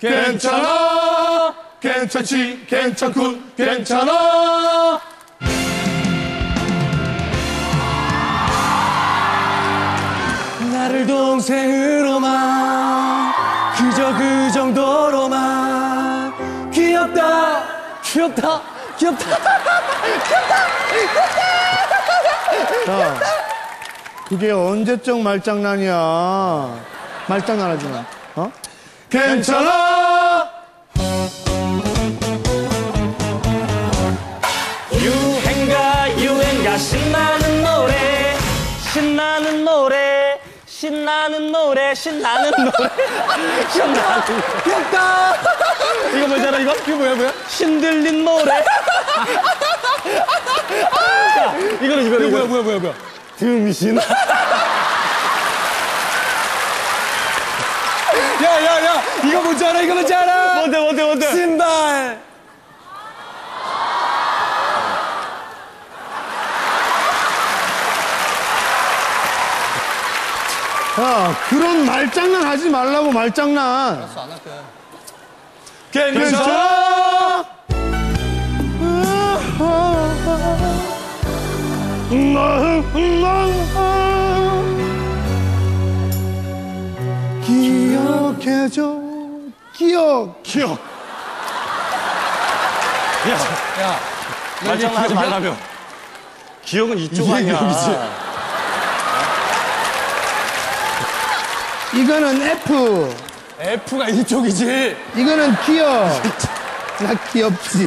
괜찮아 괜찮지 괜찮군 괜찮아 나를 동생으로만 그저 그 정도로만 귀엽다 귀엽다 귀엽다 야, 그게 언제적 말장난이야. 말장난 하지 마. 어? 괜찮아 유행가 신나는 노래 신나는 노래 신나는 노래 신나는 노래 귀엽다 이거 뭐잖아 이거 뭐야 신들린 노래 야, 이거는 뭐야 등신 야야야 이거 뭔지 알아 뭔데 신발 야, 그런 말장난 하지 말라고, 말장난. 괜찮아 기억해줘. 기억. 야 말장난하지 말라며 기억은 이쪽 아니야 이거는 F. F가 이쪽이지 이거는 기억. 나 귀엽지.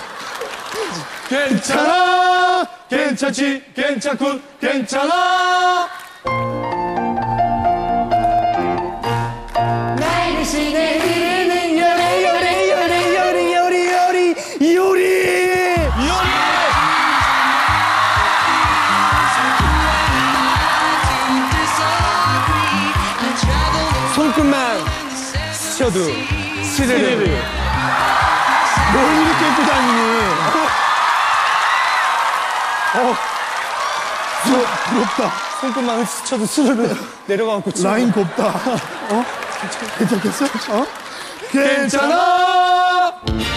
괜찮아 괜찮지 괜찮군 괜찮아 날 대신에 흐르는 요리 손끝만 스쳐도 스르르 뭘 이렇게 입고 다니니? 부럽다. 손끝만 스쳐도 스르르 내려가고 라인 곱다. 어? 괜찮겠어? 어? 괜찮아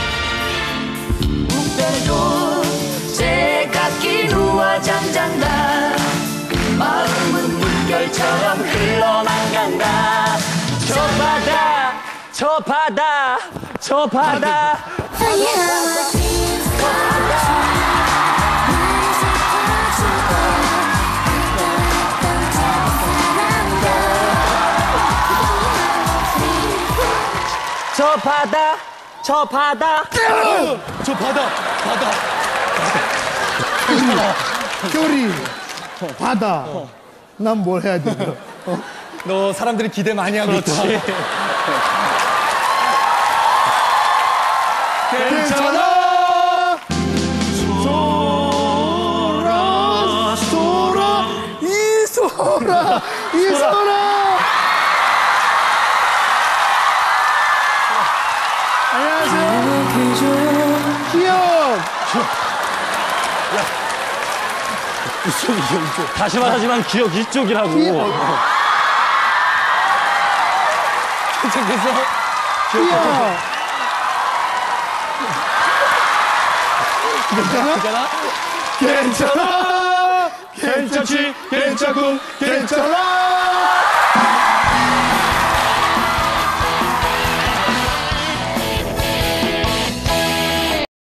제각기 누워 잠잔다 마음은 물결처럼 흘러나간다 저 바다 저 바다 효리. 바다. 난 뭘 해야 돼? 너 사람들이 기대 많이 하겠다 괜찮아 소라. 이소라. 안녕하세요. 기억. 이쪽 다시 말하지만 기억 이쪽이라고 괜찮겠어? 기억. 괜찮아? 괜찮아 괜찮지 괜찮군 괜찮아